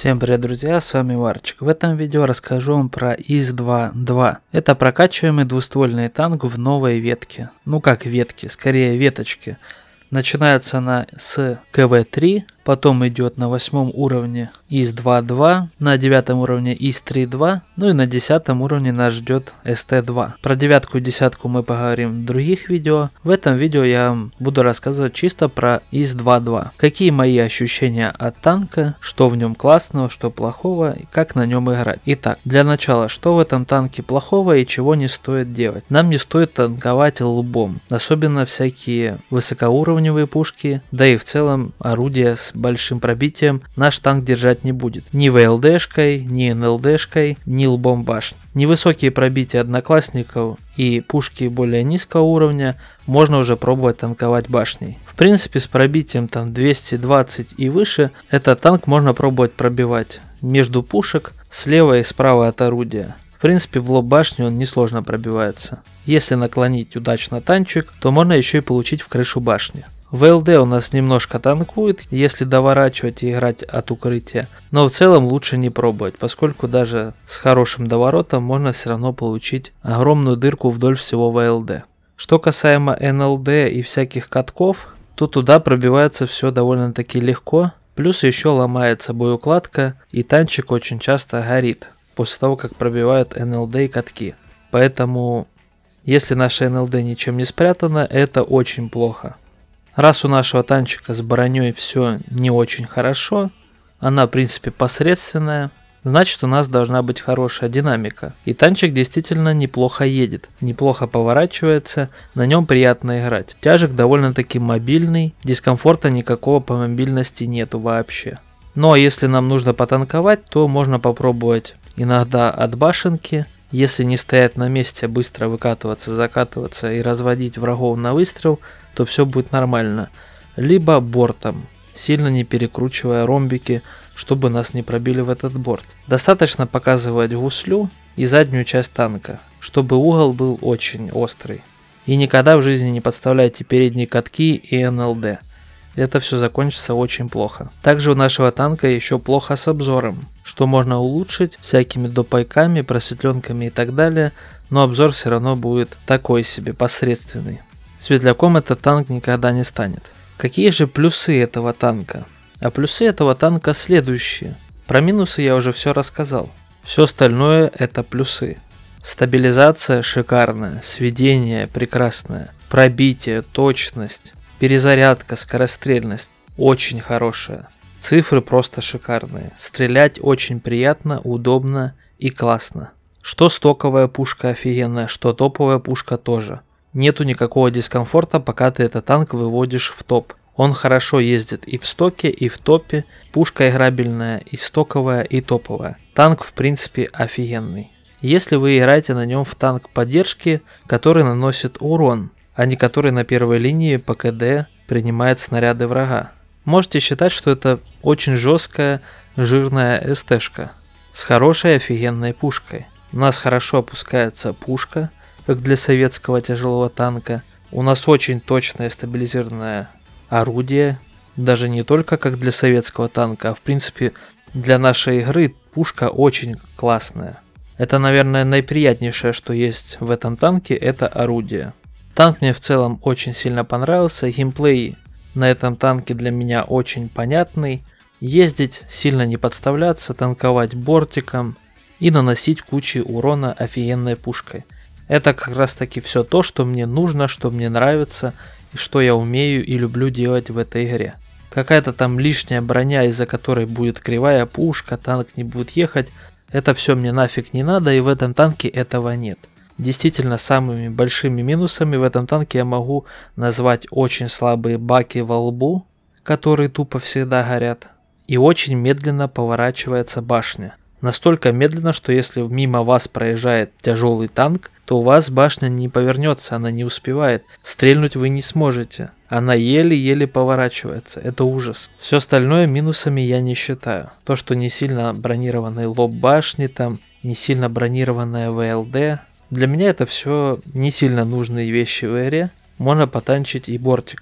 Всем привет, друзья, с вами Варчик. В этом видео расскажу вам про ИС-2-2. Это прокачиваемый двуствольный танк в новой ветке. Ну как ветки, скорее веточки. Начинается она с КВ-3, потом идет на 8 уровне ИС-2-2, на 9 уровне ИС-3-2, ну и на 10 уровне нас ждет СТ-2. Про девятку и десятку мы поговорим в других видео. В этом видео я вам буду рассказывать чисто про ИС-2-2. Какие мои ощущения от танка, что в нем классного, что плохого и как на нем играть. Итак, для начала, что в этом танке плохого и чего не стоит делать. Нам не стоит танковать лбом, особенно всякие высокоуровневые пушки, да и в целом орудия с большим пробитием наш танк держать не будет. Ни ВЛДшкой, ни НЛДшкой, ни лбом башни. Невысокие пробития одноклассников и пушки более низкого уровня можно уже пробовать танковать башней. В принципе, с пробитием там 220 и выше, этот танк можно пробовать пробивать между пушек слева и справа от орудия. В принципе, в лоб башни он несложно пробивается. Если наклонить удачно танчик, то можно еще и получить в крышу башни. ВЛД у нас немножко танкует, если доворачивать и играть от укрытия, но в целом лучше не пробовать, поскольку даже с хорошим доворотом можно все равно получить огромную дырку вдоль всего ВЛД. Что касаемо НЛД и всяких катков, то туда пробивается все довольно-таки легко, плюс еще ломается боеукладка и танчик очень часто горит после того, как пробивают НЛД и катки. Поэтому, если наше НЛД ничем не спрятано, это очень плохо. Раз у нашего танчика с броней все не очень хорошо, она в принципе посредственная, значит у нас должна быть хорошая динамика. И танчик действительно неплохо едет, неплохо поворачивается, на нем приятно играть. Тяжек довольно-таки мобильный, дискомфорта никакого по мобильности нету вообще. Ну а если нам нужно потанковать, то можно попробовать иногда от башенки. Если не стоять на месте, быстро выкатываться, закатываться и разводить врагов на выстрел, то все будет нормально. Либо бортом, сильно не перекручивая ромбики, чтобы нас не пробили в этот борт. Достаточно показывать гуслю и заднюю часть танка, чтобы угол был очень острый. И никогда в жизни не подставляйте передние катки и НЛД. Это все закончится очень плохо. Также у нашего танка еще плохо с обзором, что можно улучшить всякими допайками, просветленками и так далее, но обзор все равно будет такой себе, посредственный. Светляком этот танк никогда не станет. Какие же плюсы этого танка? А плюсы этого танка следующие. Про минусы я уже все рассказал. Все остальное это плюсы. Стабилизация шикарная, сведение прекрасное, пробитие, точность. Перезарядка, скорострельность очень хорошая. Цифры просто шикарные. Стрелять очень приятно, удобно и классно. Что стоковая пушка офигенная, что топовая пушка тоже. Нету никакого дискомфорта, пока ты этот танк выводишь в топ. Он хорошо ездит и в стоке, и в топе. Пушка играбельная, и стоковая, и топовая. Танк в принципе офигенный. Если вы играете на нем в танк поддержки, который наносит урон, а не который на первой линии по КД принимает снаряды врага. Можете считать, что это очень жесткая, жирная СТшка с хорошей офигенной пушкой. У нас хорошо опускается пушка, как для советского тяжелого танка. У нас очень точное стабилизированное орудие, даже не только как для советского танка, а в принципе для нашей игры пушка очень классная. Это, наверное, наиприятнейшее, что есть в этом танке, это орудие. Танк мне в целом очень сильно понравился, геймплей на этом танке для меня очень понятный. Ездить, сильно не подставляться, танковать бортиком и наносить кучу урона офигенной пушкой. Это как раз таки все то, что мне нужно, что мне нравится и что я умею и люблю делать в этой игре. Какая-то там лишняя броня, из-за которой будет кривая пушка, танк не будет ехать, это все мне нафиг не надо, и в этом танке этого нет. Действительно, самыми большими минусами в этом танке я могу назвать очень слабые баки во лбу, которые тупо всегда горят, и очень медленно поворачивается башня. Настолько медленно, что если мимо вас проезжает тяжелый танк, то у вас башня не повернется, она не успевает. Стрельнуть вы не сможете. Она еле-еле поворачивается. Это ужас. Все остальное минусами я не считаю. То, что не сильно бронированный лоб башни, там не сильно бронированная ВЛД. Для меня это все не сильно нужные вещи в игре. Можно потанчить и бортиком.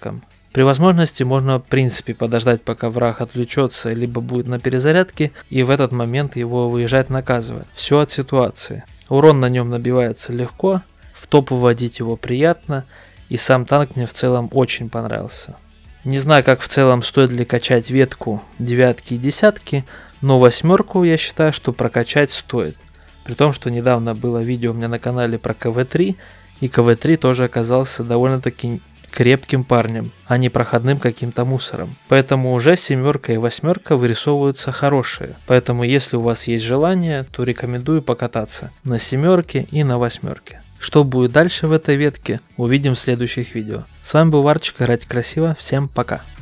При возможности можно в принципе подождать, пока враг отвлечется, либо будет на перезарядке, и в этот момент его выезжать наказывать. Все от ситуации. Урон на нем набивается легко, в топ выводить его приятно, и сам танк мне в целом очень понравился. Не знаю, как в целом стоит ли качать ветку 9 и 10, но 8 я считаю, что прокачать стоит. При том, что недавно было видео у меня на канале про КВ-3, и КВ-3 тоже оказался довольно-таки крепким парнем, а не проходным каким-то мусором. Поэтому уже 7 и 8 вырисовываются хорошие. Поэтому если у вас есть желание, то рекомендую покататься на 7 и на 8. Что будет дальше в этой ветке, увидим в следующих видео. С вами был Варчик, играйте красиво, всем пока.